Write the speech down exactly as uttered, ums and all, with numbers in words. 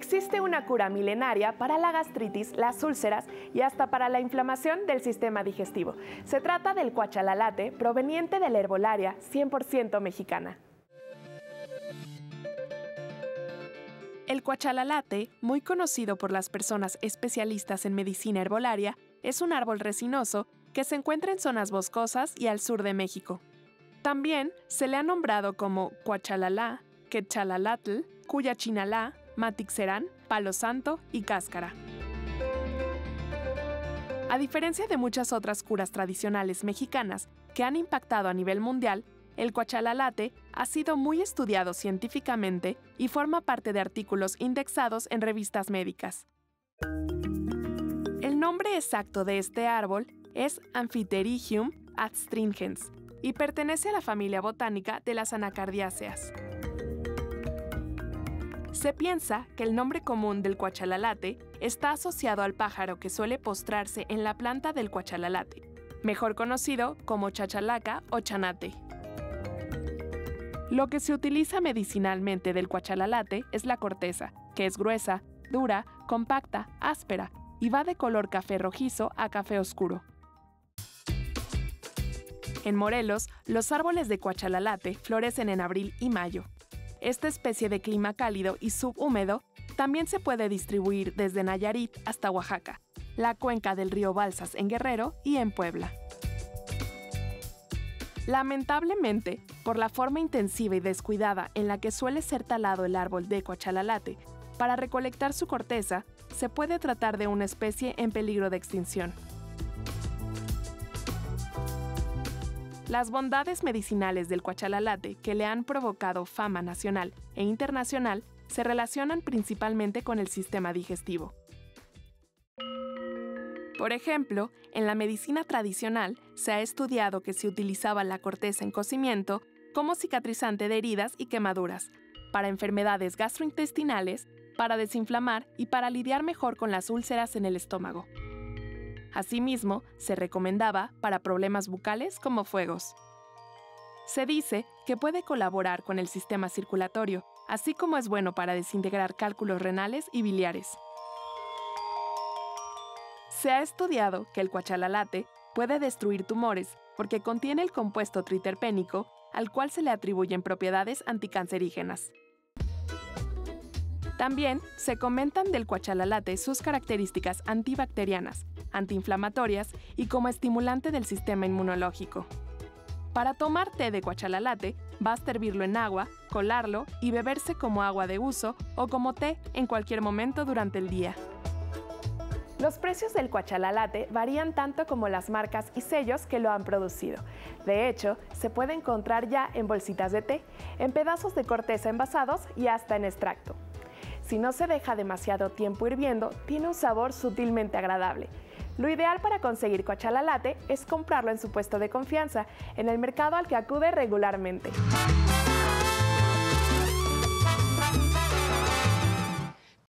Existe una cura milenaria para la gastritis, las úlceras y hasta para la inflamación del sistema digestivo. Se trata del cuachalalate, proveniente de la herbolaria cien por ciento mexicana. El cuachalalate, muy conocido por las personas especialistas en medicina herbolaria, es un árbol resinoso que se encuentra en zonas boscosas y al sur de México. También se le ha nombrado como cuachalalá, quetzalalatl, cuyachinalá, matixerán, palo santo y cáscara. A diferencia de muchas otras curas tradicionales mexicanas que han impactado a nivel mundial, el cuachalalate ha sido muy estudiado científicamente y forma parte de artículos indexados en revistas médicas. El nombre exacto de este árbol es Amphiterigium adstringens y pertenece a la familia botánica de las anacardiáceas. Se piensa que el nombre común del cuachalalate está asociado al pájaro que suele postrarse en la planta del cuachalalate, mejor conocido como chachalaca o chanate. Lo que se utiliza medicinalmente del cuachalalate es la corteza, que es gruesa, dura, compacta, áspera y va de color café rojizo a café oscuro. En Morelos, los árboles de cuachalalate florecen en abril y mayo. Esta especie de clima cálido y subhúmedo también se puede distribuir desde Nayarit hasta Oaxaca, la cuenca del río Balsas en Guerrero y en Puebla. Lamentablemente, por la forma intensiva y descuidada en la que suele ser talado el árbol de cuachalalate, para recolectar su corteza, se puede tratar de una especie en peligro de extinción. Las bondades medicinales del cuachalalate que le han provocado fama nacional e internacional se relacionan principalmente con el sistema digestivo. Por ejemplo, en la medicina tradicional se ha estudiado que se utilizaba la corteza en cocimiento como cicatrizante de heridas y quemaduras, para enfermedades gastrointestinales, para desinflamar y para lidiar mejor con las úlceras en el estómago. Asimismo, se recomendaba para problemas bucales como fuegos. Se dice que puede colaborar con el sistema circulatorio, así como es bueno para desintegrar cálculos renales y biliares. Se ha estudiado que el cuachalalate puede destruir tumores porque contiene el compuesto triterpénico, al cual se le atribuyen propiedades anticancerígenas. También se comentan del cuachalalate sus características antibacterianas, antiinflamatorias y como estimulante del sistema inmunológico. Para tomar té de cuachalalate, basta hervirlo en agua, colarlo y beberse como agua de uso o como té en cualquier momento durante el día. Los precios del cuachalalate varían tanto como las marcas y sellos que lo han producido. De hecho, se puede encontrar ya en bolsitas de té, en pedazos de corteza envasados y hasta en extracto. Si no se deja demasiado tiempo hirviendo, tiene un sabor sutilmente agradable. Lo ideal para conseguir cuachalalate es comprarlo en su puesto de confianza, en el mercado al que acude regularmente.